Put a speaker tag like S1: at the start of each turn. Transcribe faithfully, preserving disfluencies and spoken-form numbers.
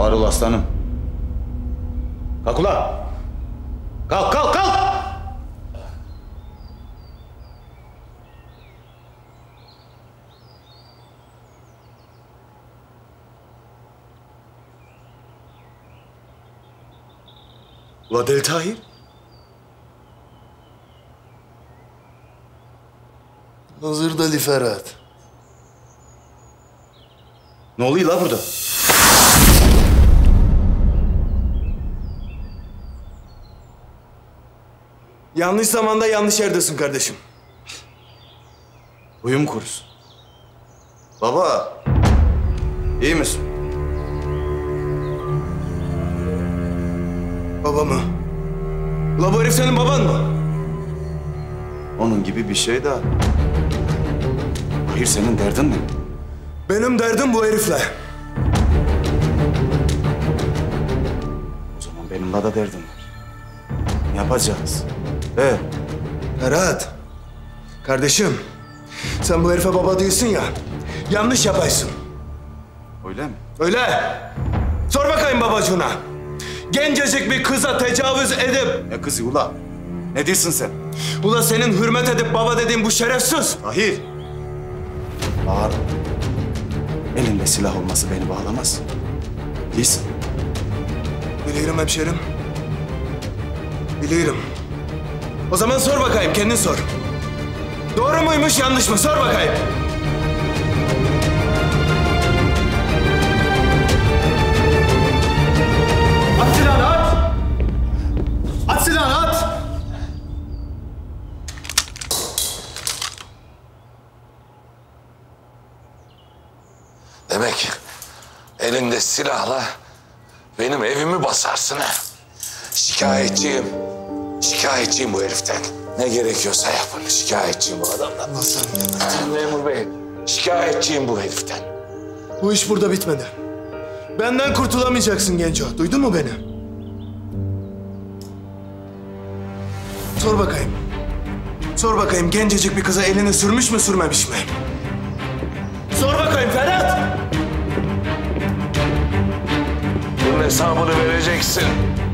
S1: Var ol aslanım. Kalk ulan. Kalk, kalk, kalk!
S2: Ula Deli Tahir.
S3: Hazır Deli Ferhat.
S1: Ne oluyor la burada?
S2: Yanlış zamanda yanlış yerdesin kardeşim.
S1: Uyum kurusun. Baba, iyi misin?
S2: Baba mı? Ula bu herif senin baban mı?
S1: Onun gibi bir şey daha. Hayır, senin derdin ne?
S2: Benim derdim bu herifle.
S1: O zaman benim de derdim var. Ne yapacağız? He?
S2: Ferhat. Kardeşim. Sen bu herife baba diyorsun ya. Yanlış yapaysın.
S1: Öyle mi?
S2: Öyle. Sor bakayım babacığına. Gencecik bir kıza tecavüz edip...
S1: Ne kızı ula? Ne diyorsun sen?
S2: Ula senin hürmet edip baba dediğin bu şerefsiz.
S1: Hayır. Bağır. Elinde silah olması beni bağlamaz. Değilsin.
S2: Biliyorum hemşerim. Biliyorum. O zaman sor bakayım, kendin sor. Doğru muymuş, yanlış mı? Sor bakayım. At silahını, at! At silahını, at!
S3: Demek elinde silahla benim evimi basarsın ha. Şikayetçiyim. Şikayetçiyim bu heriften. Ne gerekiyorsa yapın. Şikayetçiyim bu adamdan.
S2: Nasıl?
S3: Memur bey, şikayetçiyim bu heriften.
S2: Bu iş burada bitmedi. Benden kurtulamayacaksın Genco. Duydun mu beni? Sor bakayım. Sor bakayım gencecik bir kıza elini sürmüş mü sürmemiş mi? Sor bakayım Ferhat!
S3: Bunun hesabını vereceksin.